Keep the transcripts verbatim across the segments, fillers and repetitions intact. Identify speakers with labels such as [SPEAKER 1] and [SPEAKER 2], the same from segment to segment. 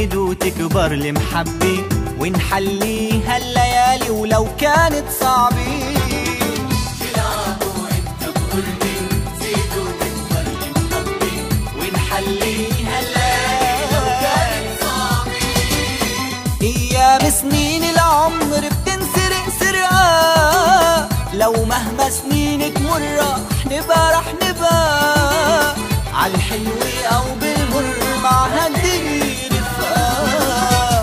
[SPEAKER 1] تزيد وتكبر المحبة، ونحليها الليالي ولو كانت صعبة.
[SPEAKER 2] كل عام وانت بقربي تزيد وتكبر المحبة،
[SPEAKER 1] ونحليها
[SPEAKER 2] الليالي لو كانت صعبة.
[SPEAKER 1] ايام سنين العمر بتنسرق سرقة، لو مهما سنين تمر رح نبقى رح نبقى عالحلوة او بالمر مع هالدنيا رفقة.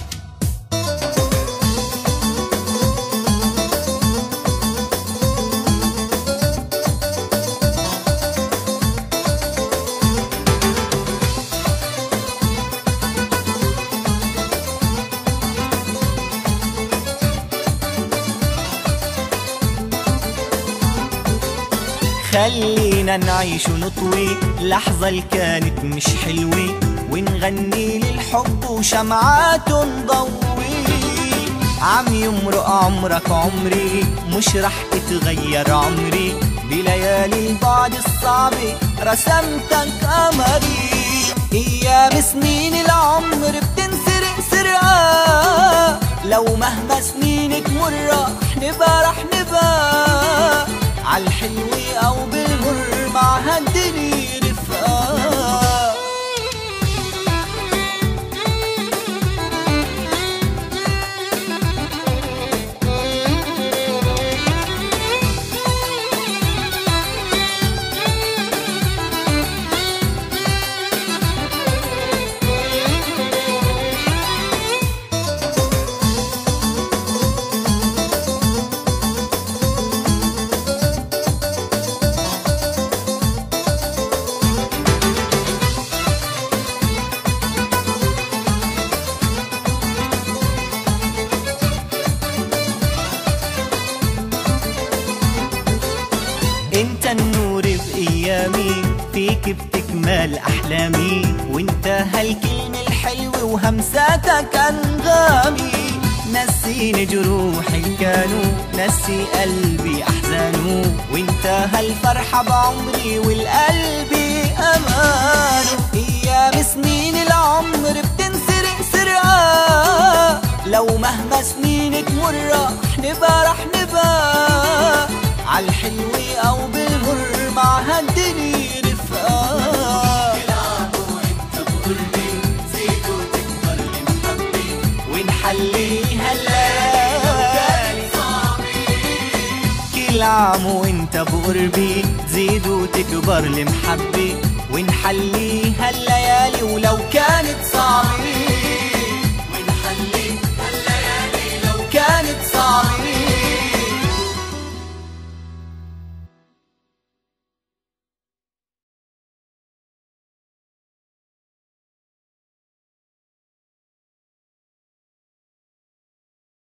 [SPEAKER 1] خلينا نعيش ونطوي لحظة اللي كانت مش حلوة، ونغني للحب وشمعات نضوي. عم يمرق عمرك عمري، مش رح اتغير عمري، بليالي البعد الصعبة رسمتك قمري. ايام سنين العمر بتنسرق سرقة، لو مهما سنين تمر رح نبقى رح نبقى عالحلوة أو بالمر مع هالدنيا رفقة. انت النور بأيامي، فيك بتكمل أحلامي، وانت هالكلمة الحلوة وهمساتك أنغامي. نسيني جروحي كانوا، نسي قلبي أحزانه، وانت هالفرحة بعمري والقلب أمانه. أيام سنين العمر بتنسرق سرقة، لو مهما سنين تمر رح نبقى رح نبقى عالحلوة أو بالمر مع هالدنيا رفقة.
[SPEAKER 2] كل عام وانت بقربي تزيد وتكبر المحبة،
[SPEAKER 1] ونحليها
[SPEAKER 2] الليالي لو كانت صعبة.
[SPEAKER 1] كل عام وانت بقربي تزيد وتكبر المحبة، ونحليها الليالي ولو كانت صعبة.